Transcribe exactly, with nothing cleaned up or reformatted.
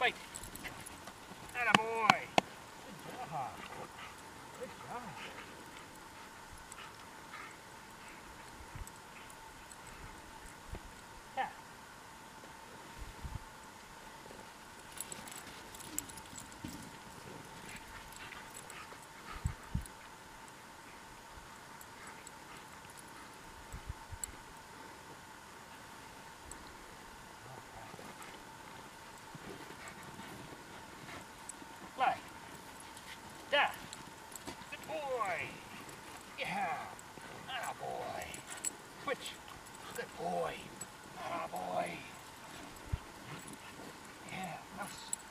Wait. Atta boy. Good job. Good job. Yeah. Lie. Yeah. Good boy. Yeah. Atta boy. Switch. Good boy. Atta boy. Yeah. Mouse.